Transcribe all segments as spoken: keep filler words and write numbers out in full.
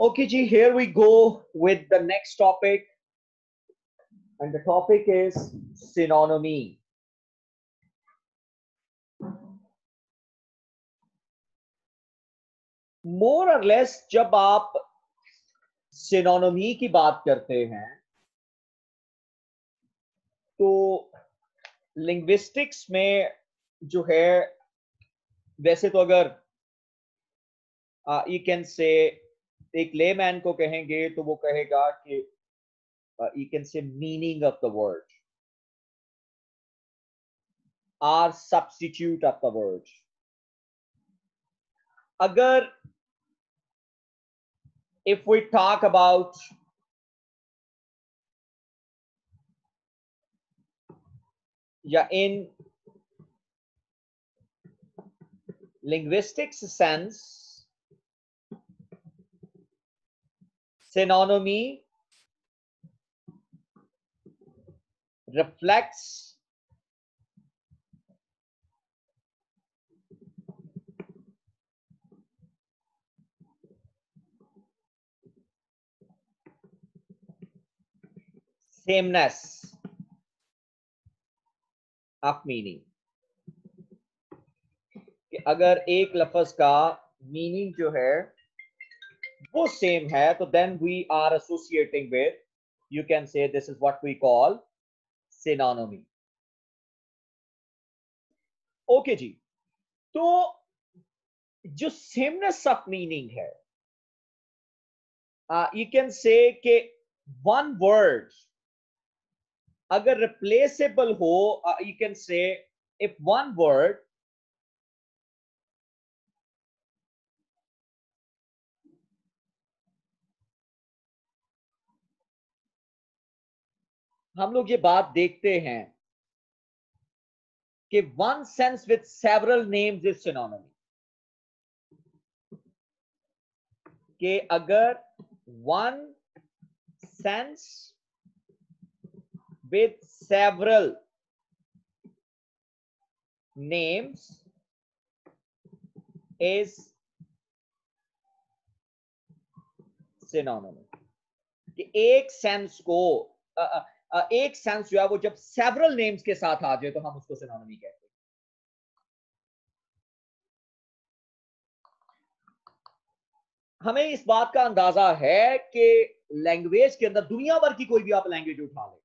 Okay, Ji, here we go with the next topic, and the topic is synonymy. More or less, जब आप synonymy की बात करते हैं, तो linguistics में जो है, वैसे तो अगर you can say एक layman को कहेंगे तो वो कहेगा कि Uh, you can say meaning of the word or substitute of the word. Agar if we talk about yeah, in linguistics sense, synonymy reflects sameness of meaning. कि अगर एक लफ्ज का मीनिंग जो है वो सेम है, तो then we are associating with, you can say this is what we call synonymy. Okay जी, तो जो सेमनेस ऑफ मीनिंग है, यू कैन से कि वन वर्ड अगर रिप्लेसेबल हो, you can say if one word हम लोग ये बात देखते हैं कि one sense with several names is synonym, कि अगर one sense with several names is synonym, कि एक सेंस को आ, आ, आ, एक सेंस जो है वो जब सेवरल नेम्स के साथ आ जाए तो हम उसको सिनोनिमी कहते हैं। हमें इस बात का अंदाजा है कि लैंग्वेज के अंदर दुनिया भर की कोई भी आप लैंग्वेज उठा लें,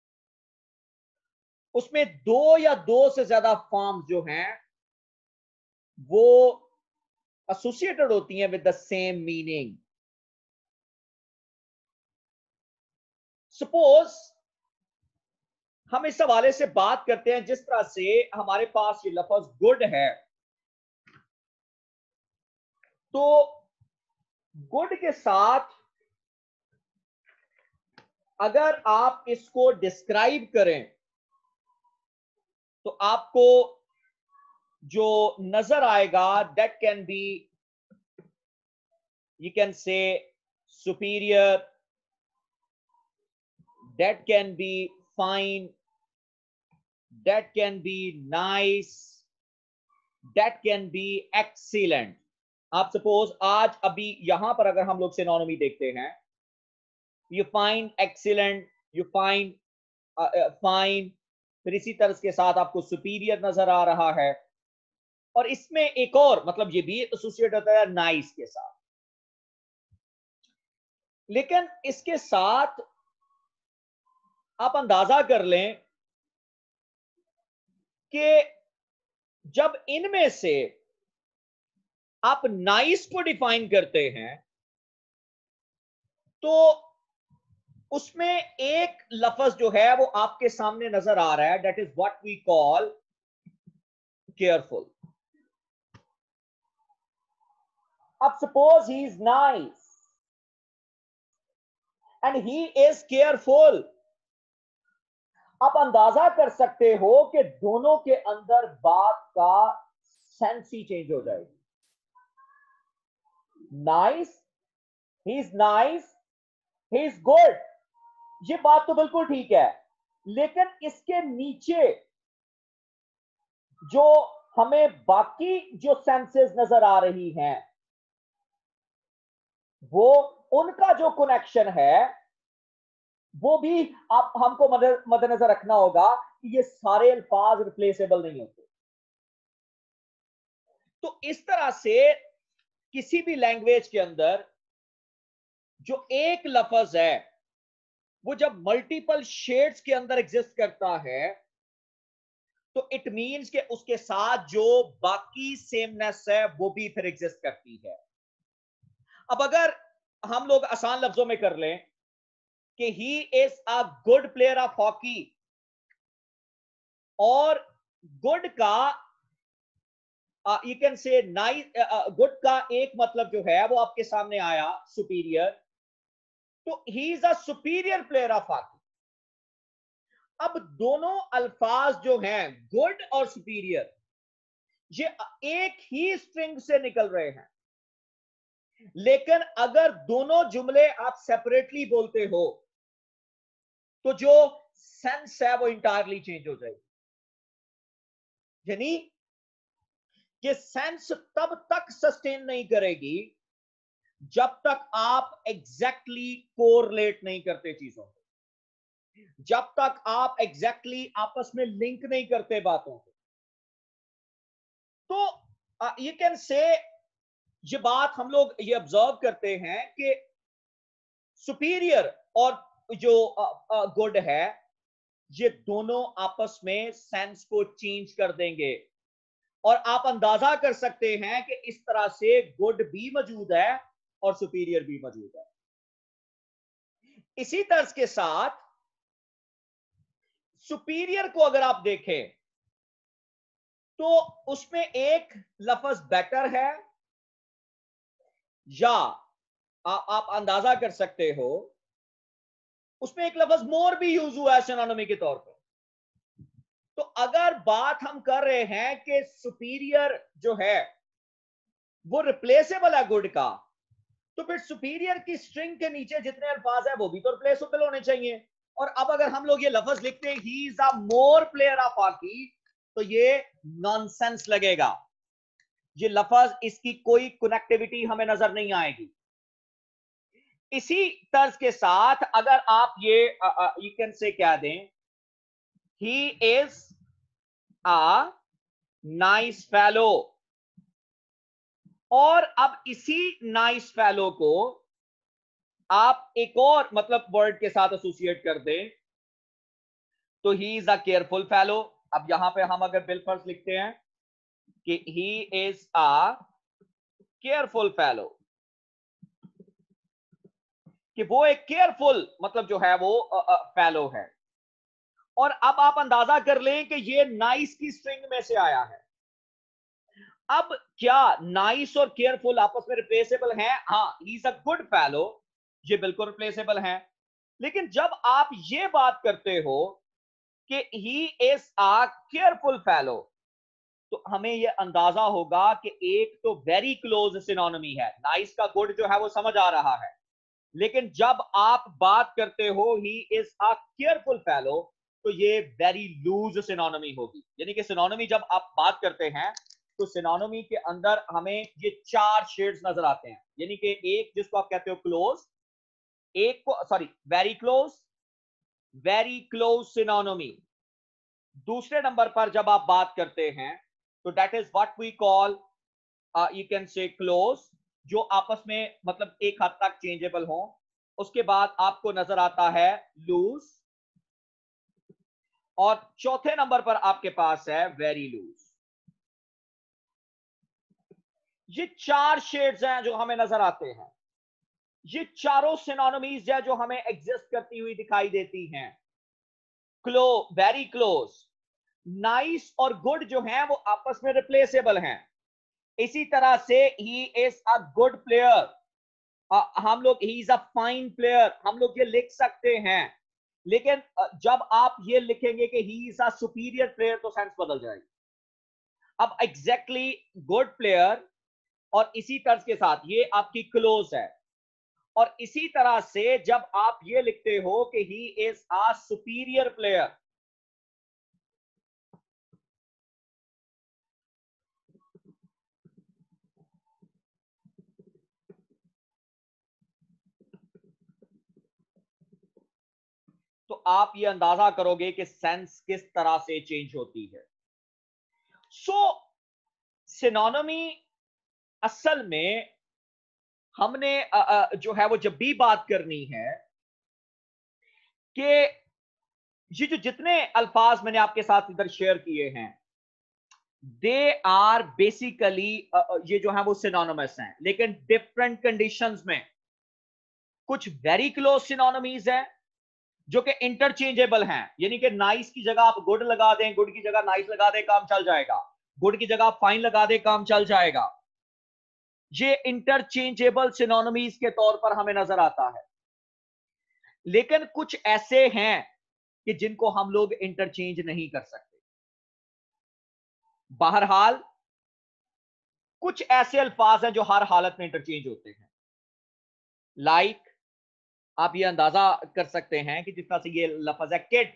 उसमें दो या दो से ज्यादा फॉर्म्स जो हैं वो एसोसिएटेड होती हैं with the same meaning. Suppose हम इस हवाले से बात करते हैं, जिस तरह से हमारे पास ये लफ्ज गुड है, तो गुड के साथ अगर आप इसको डिस्क्राइब करें तो आपको जो नजर आएगा that can be, you can say superior, that can be fine, that can be nice, that can be excellent. आप सपोज आज अभी यहां पर अगर हम लोग सिनोनिमी देखते हैं, you find excellent, you find fine, फिर इसी तरह के साथ आपको सुपीरियर नजर आ रहा है, और इसमें एक और मतलब ये भी एसोसिएट होता है नाइस के साथ। लेकिन इसके साथ आप अंदाजा कर लें कि जब इनमें से आप नाइस को डिफाइन करते हैं तो उसमें एक लफ्ज जो है वो आपके सामने नजर आ रहा है, that is what we call careful. अब suppose he is nice and he is careful, आप अंदाजा कर सकते हो कि दोनों के अंदर बात का सेंस ही चेंज हो जाएगी। Nice, he is nice, he is good, ये बात तो बिल्कुल ठीक है, लेकिन इसके नीचे जो हमें बाकी जो सेंसेस नजर आ रही हैं वो उनका जो कनेक्शन है वो भी आप हमको मद्देनजर रखना होगा कि ये सारे अल्फाज रिप्लेसेबल नहीं होते। तो इस तरह से किसी भी लैंग्वेज के अंदर जो एक लफ्ज है वो जब मल्टीपल शेड्स के अंदर एग्जिस्ट करता है तो इट मींस कि उसके साथ जो बाकी सेमनेस है वो भी फिर एग्जिस्ट करती है। अब अगर हम लोग आसान लफ्जों में कर लें कि he is a good player of hockey, और गुड का you can say nice, good का एक मतलब जो है वो आपके सामने आया सुपीरियर, तो he is a superior player of hockey. अब दोनों अल्फाज जो हैं गुड और सुपीरियर ये एक ही स्ट्रिंग से निकल रहे हैं, लेकिन अगर दोनों जुमले आप सेपरेटली बोलते हो तो जो सेंस है वो इंटायरली चेंज हो जाएगी। यानी ये सेंस तब तक सस्टेन नहीं करेगी जब तक आप एग्जैक्टली कोरिलेट नहीं करते चीजों को, जब तक आप एग्जैक्टली आपस में लिंक नहीं करते बातों को। तो यू कैन से ये बात हम लोग ये ऑब्जर्व करते हैं कि सुपीरियर और जो गुड है ये दोनों आपस में सेंस को चेंज कर देंगे, और आप अंदाजा कर सकते हैं कि इस तरह से गुड भी मौजूद है और सुपीरियर भी मौजूद है। इसी तर्ज के साथ सुपीरियर को अगर आप देखें तो उसमें एक लफ्ज बेटर है, या आ, आप अंदाजा कर सकते हो उसमें एक लफ्ज मोर भी यूज हुआ है सिनोनिमी के तौर पर। तो अगर बात हम कर रहे हैं कि सुपीरियर जो है वो रिप्लेसेबल है गुड का, तो फिर सुपीरियर की स्ट्रिंग के नीचे जितने अल्फाज है वो भी तो रिप्लेसेबल होने चाहिए। और अब अगर हम लोग ये लफ्ज लिखते हैं he is a more player of hockey, तो ये नॉनसेंस लगेगा, ये लफ्ज इसकी कोई कनेक्टिविटी हमें नजर नहीं आएगी। इसी तर्ज के साथ अगर आप ये यू कैन से क्या दें, he is a nice fellow, और अब इसी नाइस फेलो को आप एक और मतलब वर्ड के साथ एसोसिएट कर दें तो he is a careful fellow. अब यहां पे हम अगर बिलफर्ज लिखते हैं कि he is a careful fellow, कि वो एक केयरफुल मतलब जो है वो फेलो है। और अब आप अंदाजा कर लें कि ये नाइस की स्ट्रिंग में से आया है। अब क्या नाइस और केयरफुल आपस में रिप्लेसेबल हैं? हाँ, he is a good fellow, ये बिल्कुल रिप्लेसेबल हैं। लेकिन जब आप ये बात करते हो कि he is a careful fellow, तो हमें यह अंदाजा होगा कि एक तो वेरी क्लोज सिनोनिमी है, नाइस का गुड जो है वो समझ आ रहा है, लेकिन जब आप बात करते हो he is a careful fellow, तो ये वेरी लूज सिनोनिमी होगी। यानी कि सिनोनिमी जब आप बात करते हैं तो सिनोनिमी के अंदर हमें ये चार शेड्स नजर आते हैं। यानी कि एक जिसको आप कहते हो क्लोज, एक को sorry very close, very close synonymy. दूसरे नंबर पर जब आप बात करते हैं तो that is what we call you can say close, जो आपस में मतलब एक हद तक चेंजेबल हो। उसके बाद आपको नजर आता है लूज, और चौथे नंबर पर आपके पास है वेरी लूज। ये चार शेड्स हैं जो हमें नजर आते हैं, ये चारों सिनोनिमीज है जो हमें एग्जिस्ट करती हुई दिखाई देती हैं। क्लो वेरी क्लोज, नाइस और गुड जो हैं वो आपस में रिप्लेसेबल हैं। इसी तरह से he is a good player, हम लोग he is a fine player हम लोग ये लिख सकते हैं, लेकिन जब आप ये लिखेंगे कि he is a superior player तो सेंस बदल जाएगी। अब एग्जैक्टली गुड प्लेयर और इसी तर्ज के साथ ये आपकी क्लोज है, और इसी तरह से जब आप ये लिखते हो कि he is a superior player, आप ये अंदाजा करोगे कि सेंस किस तरह से चेंज होती है। सो सिनोनिमी असल में हमने अ, अ, जो है वो जब भी बात करनी है कि ये जो जितने अल्फाज मैंने आपके साथ इधर शेयर किए हैं, दे आर बेसिकली ये जो है वो सिनोनिमस हैं, लेकिन डिफरेंट कंडीशंस में। कुछ वेरी क्लोज सिनोनिमीज हैं जो कि इंटरचेंजेबल हैं, यानी कि नाइस की जगह आप गुड लगा दें, गुड की जगह नाइस लगा दें, काम चल जाएगा। गुड की जगह आप फाइन लगा दें, काम चल जाएगा। ये इंटरचेंजेबल सिनोनिमीज के तौर पर हमें नजर आता है। लेकिन कुछ ऐसे हैं कि जिनको हम लोग इंटरचेंज नहीं कर सकते। बहरहाल कुछ ऐसे अल्फाज हैं जो हर हालत में इंटरचेंज होते हैं। लाइक like, आप ये अंदाजा कर सकते हैं कि जिस तरह से ये लफ्ज है किड,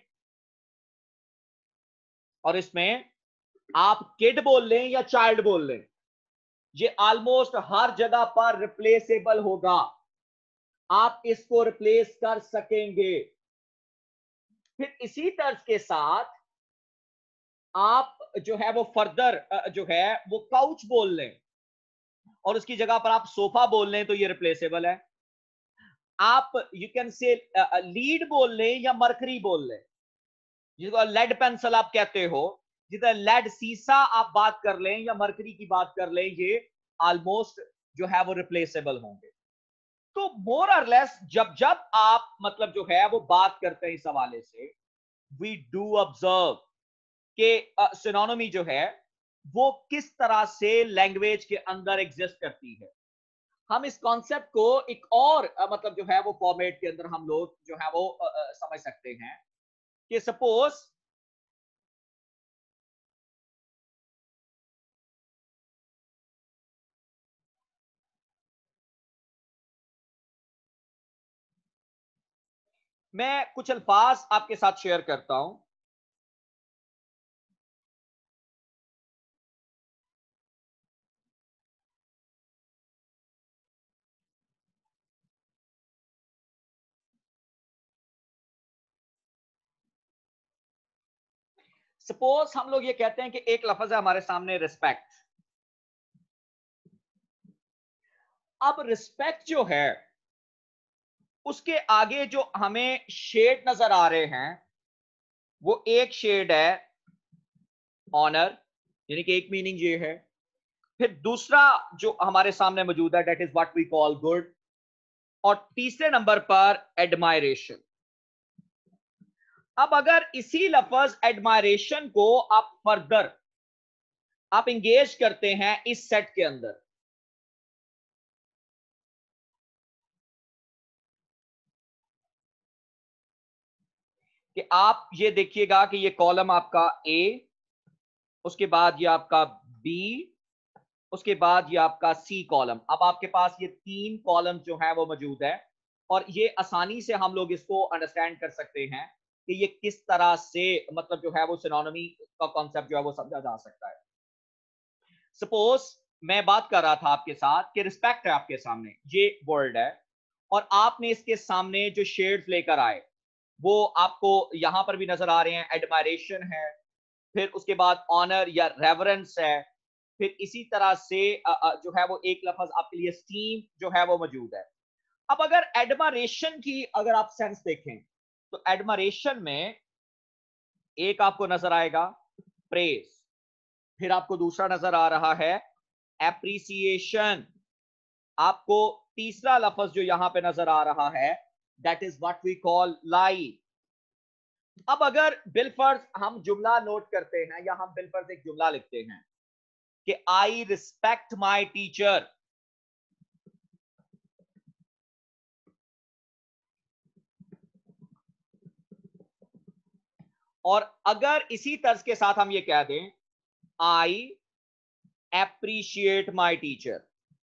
और इसमें आप किड बोल लें या चाइल्ड बोल लें, ये ऑलमोस्ट हर जगह पर रिप्लेसेबल होगा। आप इसको रिप्लेस कर सकेंगे। फिर इसी तर्ज के साथ आप जो है वो फर्दर जो है वो काउच बोल लें और उसकी जगह पर आप सोफा बोल लें तो ये रिप्लेसेबल है। आप यू कैन से लीड बोल लें या मरकरी बोल लें, जिसको लेड पेंसिल आप कहते हो, जिधर लेड सीसा आप बात कर लें या मरकरी की बात कर लें, ये ऑलमोस्ट जो है वो रिप्लेसेबल होंगे। तो मोर और लेस जब जब आप मतलब जो है वो बात करते हैं इस हवाले से, वी डू ऑब्जर्व कि सिनोनिमी जो है वो किस तरह से लैंग्वेज के अंदर एग्जिस्ट करती है। हम इस कॉन्सेप्ट को एक और आ, मतलब जो है वो फॉर्मेट के अंदर हम लोग जो है वो आ, आ, समझ सकते हैं कि सपोज मैं कुछ अल्फाज आपके साथ शेयर करता हूं। सपोज हम लोग ये कहते हैं कि एक लफ्ज है हमारे सामने रिस्पेक्ट। अब रिस्पेक्ट जो है उसके आगे जो हमें शेड नजर आ रहे हैं वो एक शेड है ऑनर, यानी कि एक मीनिंग ये है। फिर दूसरा जो हमारे सामने मौजूद है that is what we call good, और तीसरे नंबर पर एडमायरेशन। अब अगर इसी लफ्ज एडमायरेशन को आप फर्दर आप इंगेज करते हैं इस सेट के अंदर, कि आप ये देखिएगा कि ये कॉलम आपका ए, उसके बाद ये आपका बी, उसके बाद ये आपका सी कॉलम। अब आपके पास ये तीन कॉलम जो है वो मौजूद है, और ये आसानी से हम लोग इसको अंडरस्टैंड कर सकते हैं कि ये किस तरह से मतलब जो है वो सिनोनिमी का कॉन्सेप्ट जो है वो समझा जा सकता है। सपोज मैं बात कर रहा था आपके साथ कि रिस्पेक्ट है आपके सामने, ये वर्ड है, और आपने इसके सामने जो शेड्स लेकर आए वो आपको यहां पर भी नजर आ रहे हैं। एडमायरेशन है, फिर उसके बाद ऑनर या रेवरेंस है, फिर इसी तरह से जो है वो एक लफ्ज आपके लिए स्टीम जो है वो मौजूद है। अब अगर एडमायरेशन की अगर आप सेंस देखें तो एडमायरेशन में एक आपको नजर आएगा प्रेज, फिर आपको दूसरा नजर आ रहा है एप्रिसिएशन, आपको तीसरा लफ्ज जो यहां पे नजर आ रहा है that is what we call lie. अब अगर बिलफर्ज हम जुमला नोट करते हैं या हम बिलफर्ज एक जुमला लिखते हैं कि आई रिस्पेक्ट माई टीचर, और अगर इसी तर्ज के साथ हम ये कह दें आई एप्रिशिएट माई टीचर,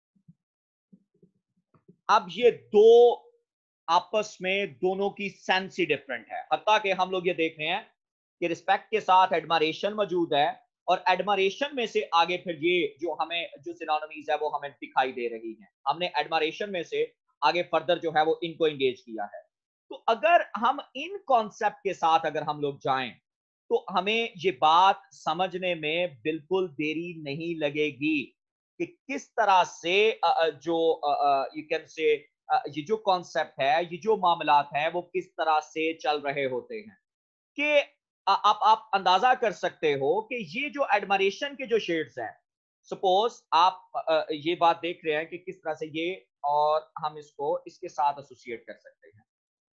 अब ये दो आपस में दोनों की सेंस ही डिफरेंट है। हत्ता कि हम लोग ये देख रहे हैं कि रिस्पेक्ट के साथ एडमायरेशन मौजूद है, और एडमायरेशन में से आगे फिर ये जो हमें जो सिनोनिमीज है वो हमें दिखाई दे रही हैं। हमने एडमायरेशन में से आगे फर्दर जो है वो इनको एंगेज किया है। तो अगर हम इन कॉन्सेप्ट के साथ अगर हम लोग जाएं तो हमें ये बात समझने में बिल्कुल देरी नहीं लगेगी कि किस तरह से जो यू कैन से ये जो कॉन्सेप्ट है, ये जो मामलात हैं वो किस तरह से चल रहे होते हैं कि आप आप अंदाजा कर सकते हो कि ये जो एडमरेशन के जो शेड्स हैं, सपोज आप ये बात देख रहे हैं कि किस तरह से ये, और हम इसको इसके साथ एसोसिएट कर सकते हैं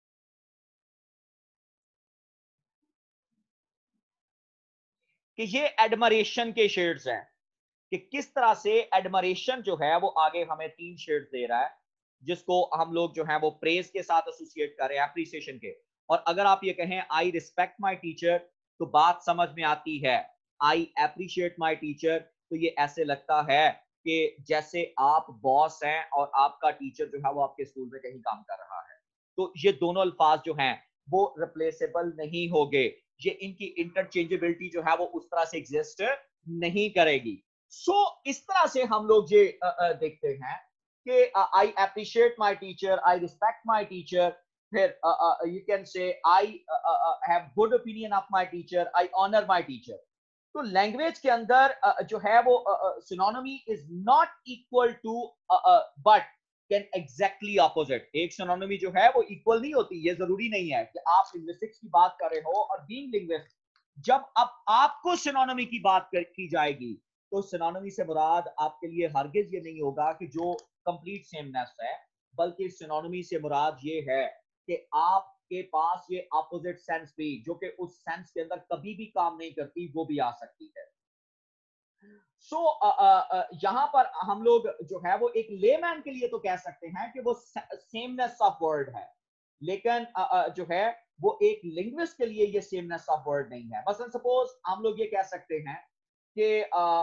कि ये एडमरेशन के शेड्स हैं, कि किस तरह से एडमरेशन जो है वो आगे हमें तीन शेड्स दे रहा है, जिसको हम लोग जो है वो प्रेज के साथ एसोसिएट कर रहे हैं, एप्रिसिएशन के। और अगर आप ये कहें आई रिस्पेक्ट माय टीचर, तो बात समझ में आती है। आई एप्रिशिएट माय टीचर, तो ये ऐसे लगता है कि जैसे आप बॉस हैं और आपका टीचर जो है वो आपके स्कूल में कहीं काम कर रहा है। तो ये दोनों अल्फाज जो हैं वो रिप्लेसेबल नहीं होंगे, ये इनकी इंटरचेंजेबिलिटी जो है वो उस तरह से एग्जिस्ट नहीं करेगी। सो so, इस तरह से हम लोग ये uh, uh, देखते हैं कि I appreciate my teacher, I respect my teacher, फिर you can say I have good opinion of my teacher, I honour my teacher. तो लैंग्वेज के अंदर uh, जो है वो synonymy is not equal to but can exactly opposite. एक सिनोनिमी जो है वो इक्वल नहीं होती। ये जरूरी नहीं है कि आप लिंग्विस्टिक्स की बात कर रहे हो और बीइंग लिंग्विस्ट जब अब आपको सिनोनिमी की बात कर, की जाएगी तो सिनोनिमी से मुराद आपके लिए हरगिज ये नहीं होगा कि जो कंप्लीट सेमनेस है, बल्कि सिनोनिमी से मुराद ये है कि आपके पास ये ऑपोजिट सेंस भी, जो कि उस सेंस के अंदर कभी भी काम नहीं करती, वो भी आ सकती है। सो so, uh, uh, यहां पर हम लोग जो है वो एक लेमैन के लिए तो कह सकते हैं कि वो सेमनेस ऑफ वर्ड है, लेकिन uh, uh, जो है वो एक लिंग्विस्ट के लिए ये सेमनेस ऑफ वर्ड नहीं है। मसलन सपोज हम लोग ये कह सकते हैं कि uh,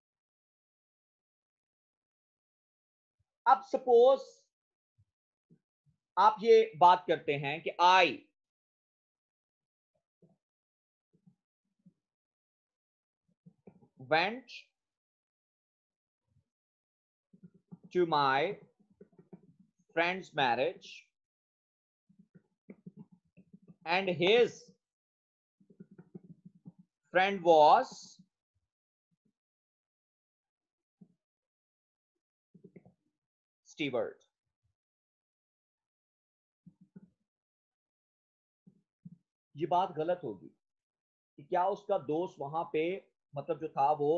अब सपोज आप ये बात करते हैं कि I went to my friends marriage and his friend was steward. ये बात गलत होगी कि क्या उसका दोस्त वहां पे मतलब जो था वो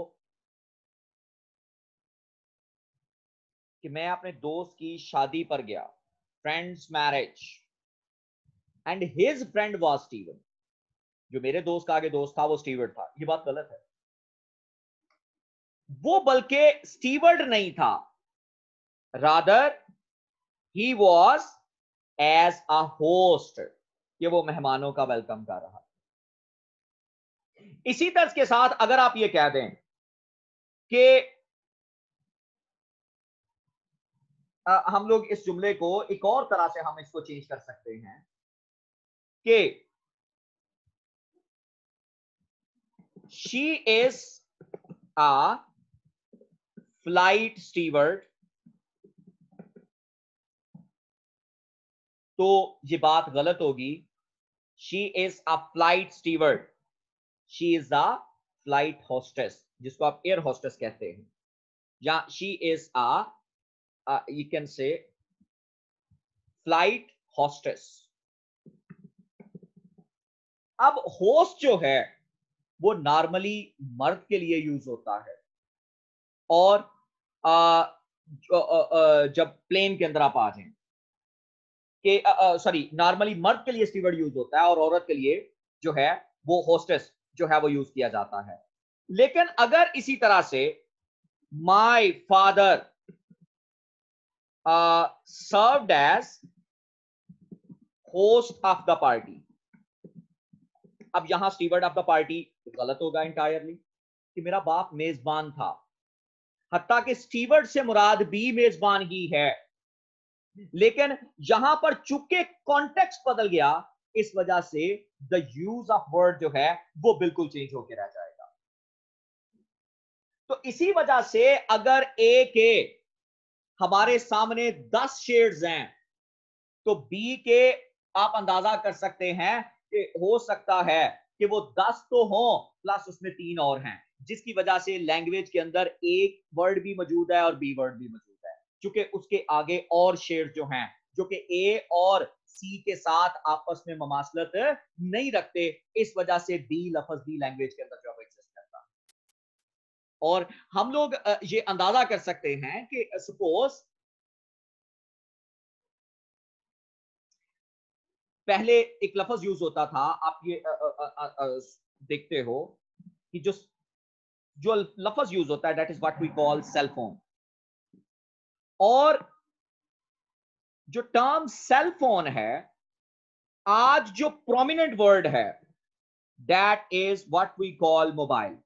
कि मैं अपने दोस्त की शादी पर गया, friends marriage, and his friend was steward, जो मेरे दोस्त का आगे दोस्त था वो स्टीवर्ट था। ये बात गलत है। वो बल्कि स्टीवर्ट नहीं था, rather he was as a host, कि वो मेहमानों का वेलकम कर रहा। इसी तर्ज के साथ अगर आप ये कह दें कि आ, हम लोग इस जुमले को एक और तरह से हम इसको चेंज कर सकते हैं कि she is a flight steward, तो ये बात गलत होगी। She is a flight steward, she is a flight hostess, जिसको आप एयर होस्टेस कहते हैं, या she is a you can say flight hostess. अब होस्ट जो है वो नॉर्मली मर्द के लिए यूज होता है, और आ, जब प्लेन के अंदर आप आ जाएं कि सॉरी नॉर्मली मर्द के लिए स्टीवर्ड यूज होता है और औरत के लिए जो है वो होस्टेस जो है वो यूज किया जाता है। लेकिन अगर इसी तरह से my father served as host of the party, अब यहां स्टीवर्ड ऑफ द पार्टी गलत होगा इंटायरली, कि मेरा बाप मेजबान था। हत्ता कि स्टीवर्ड से मुराद भी मेजबान ही है, लेकिन यहां पर चूंकि कॉन्टेक्स्ट बदल गया, इस वजह से द यूज ऑफ वर्ड जो है वो बिल्कुल चेंज होकर रह जाएगा। तो इसी वजह से अगर ए के हमारे सामने दस शेड्स हैं तो बी के आप अंदाजा कर सकते हैं कि हो सकता है कि वो दस तो हो प्लस उसमें तीन और हैं, जिसकी वजह से लैंग्वेज के अंदर एक वर्ड भी मौजूद है और बी वर्ड भी मौजूद है, क्योंकि उसके आगे और शेड जो हैं जो कि ए और सी के साथ आपस में ममासलत नहीं रखते, इस वजह से बी लफ्ज भी लैंग्वेज के अंदर जो है एग्जिस्ट करता है। और हम लोग ये अंदाजा कर सकते हैं कि सपोज पहले एक लफ्ज यूज होता था, आप ये अ, अ, अ, अ, देखते हो कि जो जो लफ्ज यूज होता है that is what we call cell phone, और जो टर्म सेल फोन है आज जो प्रोमिनेंट वर्ड है that is what we call mobile.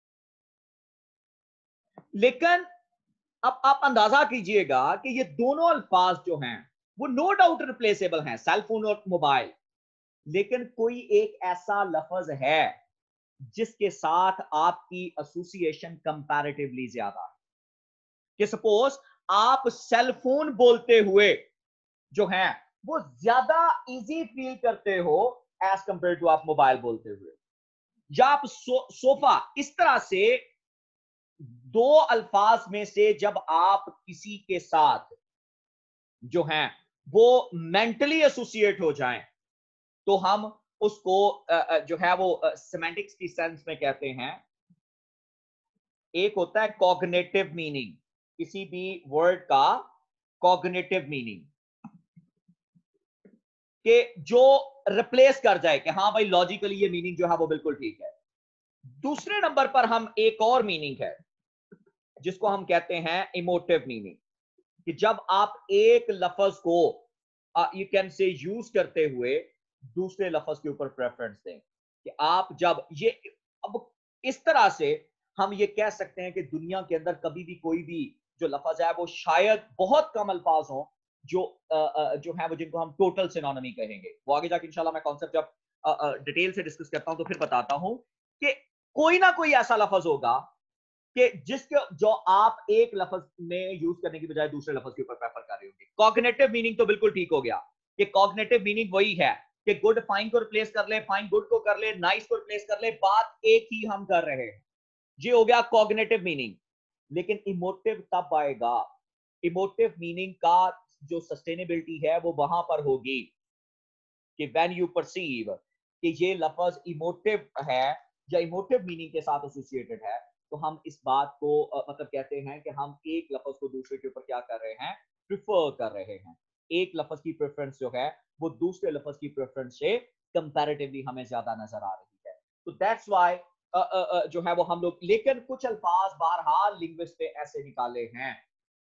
लेकिन अब आप अंदाजा कीजिएगा कि ये दोनों अल्फाज जो हैं वो नो डाउट रिप्लेसेबल हैं, सेल फोन और मोबाइल, लेकिन कोई एक ऐसा लफ्ज है जिसके साथ आपकी एसोसिएशन कंपैरेटिवली ज्यादा है। कि सपोज आप सेल फोन बोलते हुए जो है वो ज्यादा इजी फील करते हो एज कंपेयर टू आप मोबाइल बोलते हुए, या आप सो, सोफा, इस तरह से दो अल्फाज में से जब आप किसी के साथ जो हैं वो मेंटली एसोसिएट हो जाएं तो हम उसको जो है वो सेमेंटिक्स की सेंस में कहते हैं। एक होता है कॉग्निटिव मीनिंग, किसी भी वर्ड का कॉग्निटिव मीनिंग कि जो रिप्लेस कर जाए कि हाँ भाई लॉजिकली ये मीनिंग जो है वो बिल्कुल ठीक है। दूसरे नंबर पर हम एक और मीनिंग है जिसको हम कहते हैं इमोटिव मीनिंग, कि जब आप एक लफ्ज को यू कैन से यूज करते हुए दूसरे लफ्ज के ऊपर प्रेफरेंस दें, कि आप जब ये अब इस तरह से हम ये कह सकते हैं कि दुनिया के अंदर कभी भी कोई भी जो लफ्ज है वो शायद बहुत कम अल्फाज हों जो आ, आ, जो है वो जिनको हम टोटल सिनोनिमी कहेंगे। वो आगे जाके इंशाल्लाह मैं कॉन्सेप्ट जब डिटेल से डिस्कस करता हूं तो फिर बताता हूं कि कोई ना कोई ऐसा लफ्ज होगा कि जिसके जो आप एक लफ्ज में यूज करने की बजाय दूसरे लफ्ज के ऊपर प्रेफर कर रहे होंगे। कॉग्निटिव मीनिंग तो बिल्कुल ठीक हो गया कि कॉग्निटिव मीनिंग वही है कि गुड फाइन को रिप्लेस कर ले, फाइन गुड को कर ले, नाइस को रिप्लेस कर ले, बात एक ही हम कर रहे हैं, ये हो गया कॉग्निटिव मीनिंग। लेकिन इमोटिव तब आएगा, इमोटिव मीनिंग का जो सस्टेनेबिलिटी है वो वहां पर होगी कि व्हेन यू परसीव कि ये लफ्ज इमोटिव है या इमोटिव मीनिंग के साथ एसोसिएटेड है, तो हम इस बात को uh, मतलब कहते हैं कि हम एक लफ्ज को दूसरे के ऊपर क्या कर रहे हैं, प्रिफर कर रहे हैं। एक लफ्ज की प्रेफरेंस जो है वो दूसरे लफ्ज की प्रेफरेंस से कंपैरेटिवली हमें ज्यादा नजर आ रही है। तो that's why uh, uh, uh, जो है वो हम लोग, लेकिन कुछ अल्फाज बहरहाल लिंग्विस्ट ने ऐसे निकाले हैं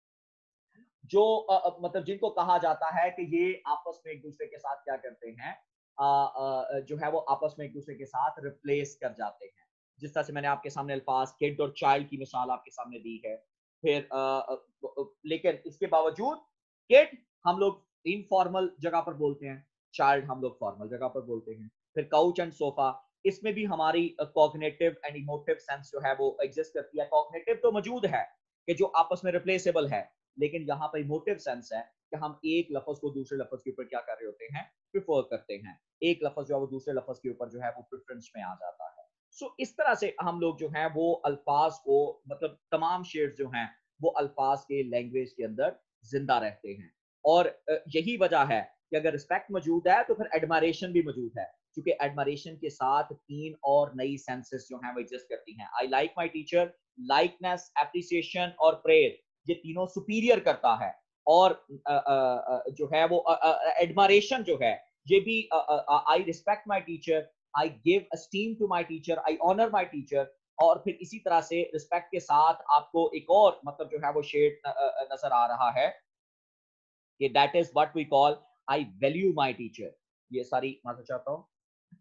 जो uh, मतलब जिनको कहा जाता है कि ये आपस में एक दूसरे के साथ क्या करते हैं, आ, आ, जो है वो आपस में एक दूसरे के साथ रिप्लेस कर जाते हैं। जिस तरह से मैंने आपके सामने अल्फाज किड और चाइल्ड की मिसाल आपके सामने दी है। फिर आ, आ, लेकिन इसके बावजूद किड हम लोग इनफॉर्मल जगह पर बोलते हैं, चाइल्ड हम लोग फॉर्मल जगह पर बोलते हैं। फिर काउच एंड सोफा, इसमें भी हमारी कॉग्निटिव एंड इमोटिव सेंस जो है वो एग्जिस्ट करती है। कॉग्निटिव तो मौजूद है कि जो आपस में रिप्लेसेबल है, लेकिन यहाँ पर इमोटिव सेंस है कि हम एक लफ्ज को दूसरे लफ्ज के ऊपर क्या कर रहे होते हैं, प्रिफर करते हैं। एक लफ्ज जो है वो दूसरे लफ्ज के ऊपर जो है वो प्रेफरेंस में आ जाता है। सो so, इस तरह से हम लोग जो है वो अल्फाज को मतलब तमाम शेड्स जो हैं वो अल्फाज के लैंग्वेज के अंदर जिंदा रहते हैं। और यही वजह है कि अगर रिस्पेक्ट मौजूद है तो फिर एडमायरेशन भी मौजूद है, क्योंकि एडमायरेशन के साथ तीन और नई सेंसेस जो हैं वो एग्जिस्ट करती हैं। I like my teacher, likeness, appreciation और प्रेज, ये तीनों सुपीरियर करता है। और आ, आ, आ, जो है वो एडमायरेशन जो है ये भी I respect my teacher, I give esteem to my teacher, I honour my teacher. और फिर इसी तरह से रिस्पेक्ट के साथ आपको एक और मतलब जो है वो शेड नजर आ रहा है कि that is what we call I value my teacher. ये सारी मैं चाहता हूँ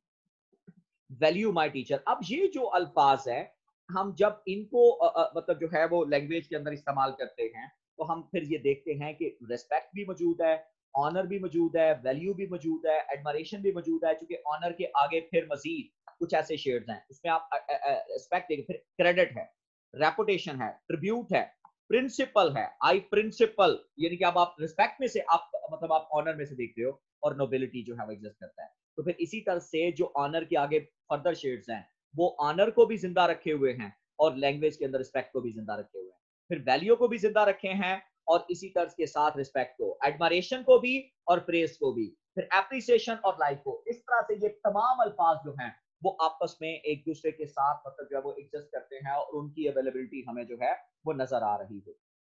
वैल्यू माई टीचर। अब ये जो अल्फाज है हम जब इनको आ, आ, मतलब जो है वो लैंग्वेज के अंदर इस्तेमाल करते हैं तो हम फिर ये देखते हैं कि रिस्पेक्ट भी मौजूद है, ऑनर भी मौजूद है, वैल्यू भी मौजूद है, एडमायरेशन भी मौजूद है। क्योंकि ऑनर के आगे फिर मजीद कुछ ऐसे शेड्स हैं उसमें आप रिस्पेक्ट देंगे, फिर क्रेडिट है, रेपुटेशन है, ट्रिब्यूट है, प्रिंसिपल है, आई प्रिंसिपल, यानी कि अब आप रिस्पेक्ट में से आप मतलब आप ऑनर में से देख रहे हो और नोबिलिटी जो है वो एग्जिस्ट करता है। तो फिर इसी तरह से जो ऑनर के आगे फर्दर शेड्स हैं वो ऑनर को भी जिंदा रखे हुए हैं और लैंग्वेज के अंदर रिस्पेक्ट को भी जिंदा रखे हुए हैं, फिर वैल्यू को भी जिंदा रखे हैं और इसी तर्ज के साथ रिस्पेक्ट को, एडमायरेशन को भी और प्रेज को भी, फिर एप्रिसिएशन और लाइक को। इस तरह से ये तमाम अल्फाज जो हैं वो आपस में एक दूसरे के साथ मतलब जो है वो एग्जिस्ट करते हैं और उनकी अवेलेबिलिटी हमें जो है वो नजर आ रही है।